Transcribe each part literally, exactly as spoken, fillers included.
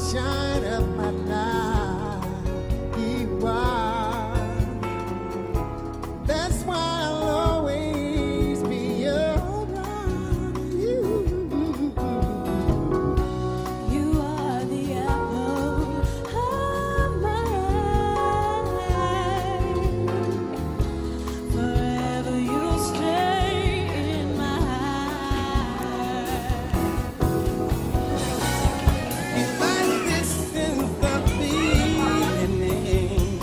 sunshine of my life. You are. That's why I'll always be around you. You are the apple of my eye. Forever you'll stay in my heart. And this is the beginning.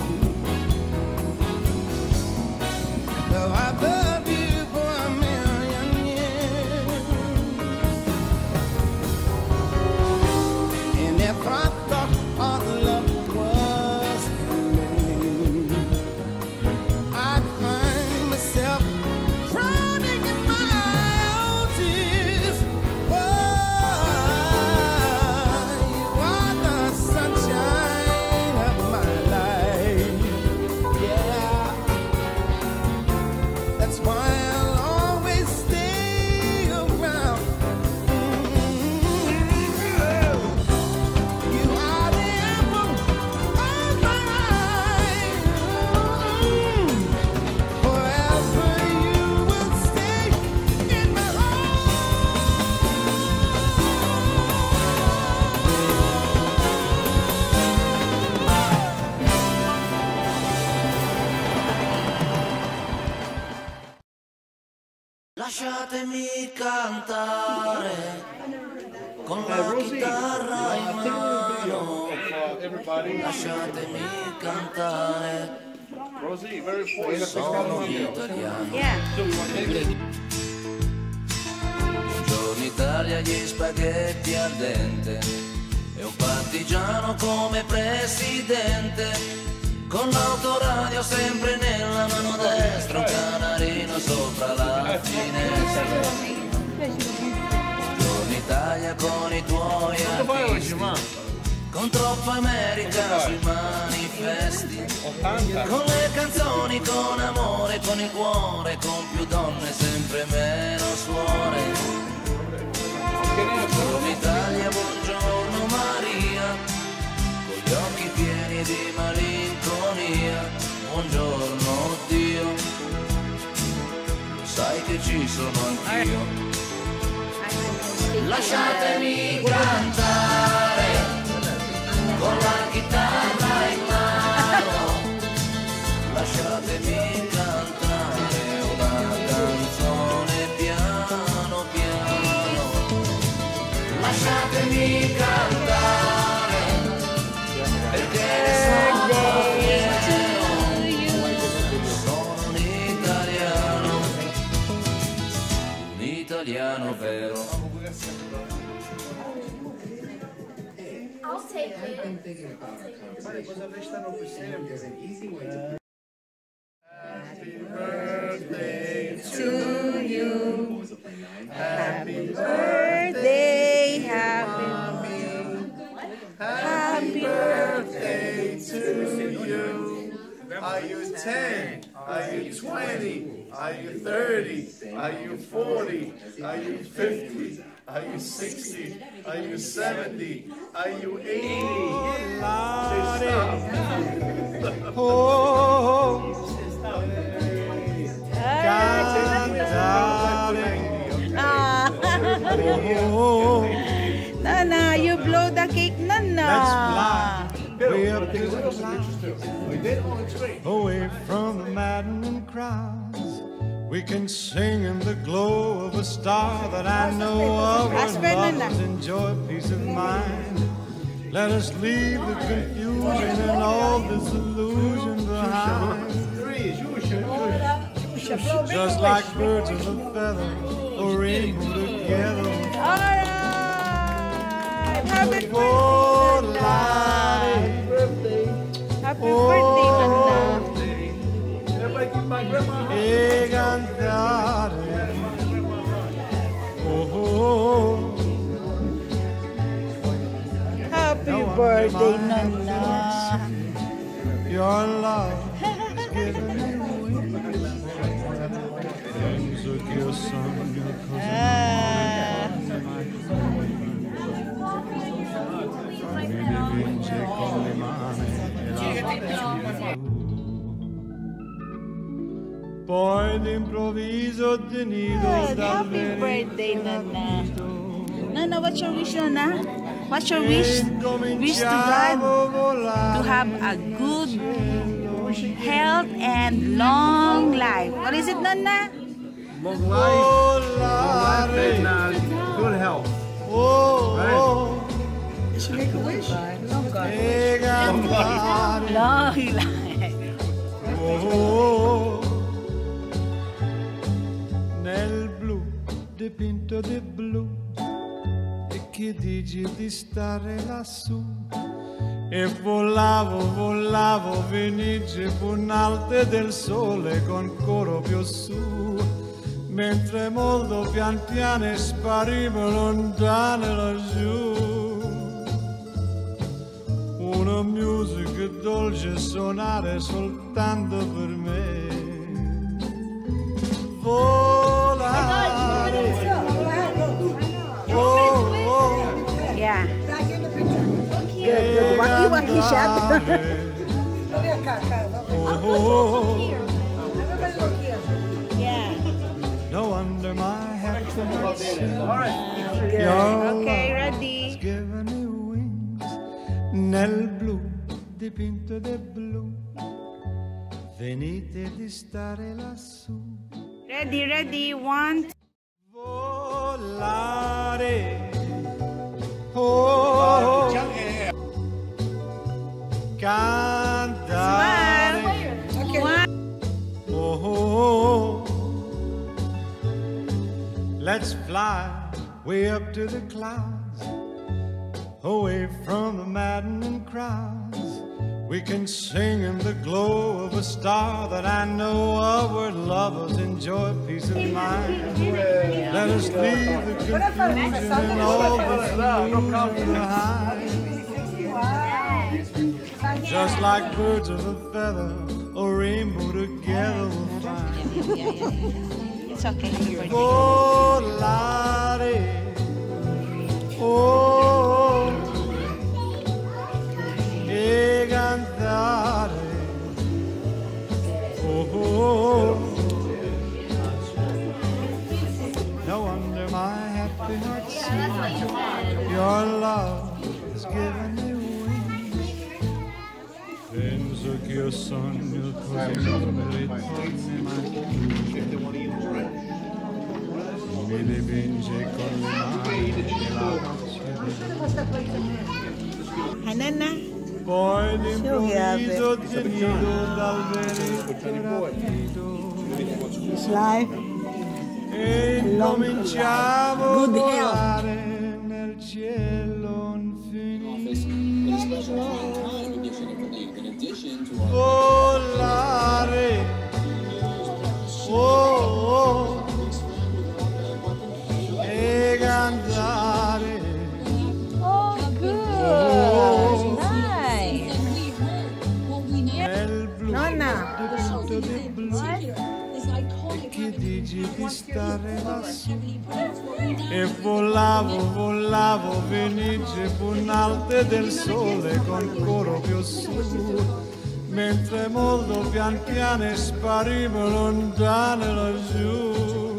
Though I love you for a million years, and if I thought our love was ending, I'd find myself drowning in my own tears. Oh, you are the sunshine of my life. Yeah, that's why I'll always stay around. You are the apple of my eye. Forever you will stay in my Lasciatemi cantare con la chitarra in mano. Lasciatemi cantare, sono italiano. Buongiorno Italia, gli spaghetti al dente e un partigiano come presidente. Con l'autoradio sempre nella mano destra, un canarino sopra la finestra. Buongiorno Italia con i tuoi artisti, con troppa America sui manifesti, con le canzoni, con amore, con il cuore, con più donne, sempre meno suore. Buongiorno Italia, buongiorno Maria, con gli occhi pieni di malinconia. Buongiorno Dio, lo sai che ci sono anch'io. Lasciatemi cantare con la chitarra in mano. Lasciatemi cantare una canzone piano piano. Lasciatemi cantare perché sono fiero, sono un italiano, un italiano vero. I'll take it. Happy birthday to you. Happy Birthday, happy, Happy birthday to you. Are you ten? Are you twenty? Are you thirty? Are you forty? Are you fifty? Are you sixty? Are you seventy? Are you eighty? Oh, oh. Nonna, you blow the cake, Nonna. way up away from the maddening crowds. We can sing in the glow of a star that I know of, and lovers enjoy peace of mind. Let us leave the confusion and all disillusion behind. Just like birds of a feather, a rainbow together. All right. Happy birthday. Happy birthday, Nonna. Everybody give my grandma a hug. Oh, Happy birthday, Nonna. your love is giving me wings. Wings of your son, your cousin. Ah. Poi d'improvviso tenido Good. dal Happy vento birthday, Nonna. rapito. Nonna, what's your wish, Nonna? What's your wish? Wish to God to have a good health and long life. What is it, Nonna? Long life, long life and uh, good health. Oh, Right. Did she make a wish? Oh, God. e cantare. Long life. Oh, nel blu dipinto di blu, e che dici di stare lassù? E volavo, volavo, venice punalte del sole con coro più su, mentre molto pian piano sparivo lontano laggiù. Una musica dolce suonare soltanto per me. Volare. Oh, oh. Yeah. Good, good. Waki waki shot. Oh, oh. Yeah. No wonder my heart heart Good. Okay, ready. given me wings nel blu dipinto di blu, venite di stare lassù. Ready, ready. One. Volare, oh, cantare, One. oh, let's fly way up to the clouds, away from the maddening crowds. We can sing in the glow of a star that I know of, where lovers enjoy peace of mind. Let us leave the confusion and all the illusion behind. Just like birds of a feather, a rainbow together we'll find. It's okay. Happy birthday. Volare, oh, e cantare, oh, oh. No wonder my happy heart sings. Your love has given me wings. Penso che io sogno così non mi ritorni mai. Mi dipinge con le mani e Hi, Nonna. poi d'improvviso tenido dal vento rapito. It's life. E incominciamo a Good health. volare nel cielo infinito. Volare, oh, oh, e cantare. Oh, good. Oh, Nice. nel blu Nonna. dipinto di blu, e che dici di stare lassù? E volavo, volavo, venice punalte del sole con coro più su, mentre molto pian piano sparivo lontano laggiù.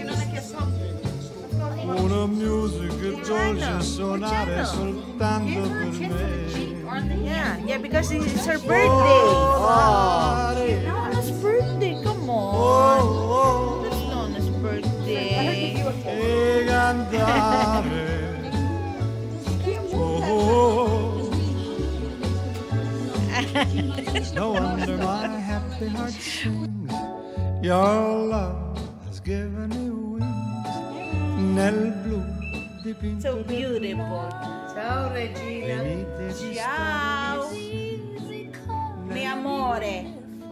Una musica dolce suonare soltanto per me. Yeah, yeah, because it's her birthday. Oh. Volare, Nonna's birthday, come on. oh, oh, It's Nonna's birthday. e cantare. Oh, oh. No wonder my happy heart sings. Your love has given me wings. Nel blu dipinto So di beautiful. Ciao, Regina. venite di Ciao. Mi amore.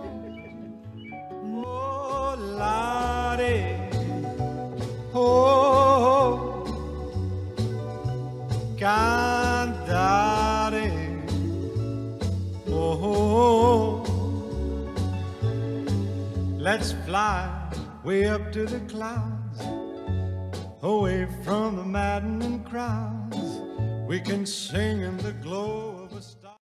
volare, oh, cantare, oh, let's fly way up to the clouds, away from the maddening crowds. We can sing in the glow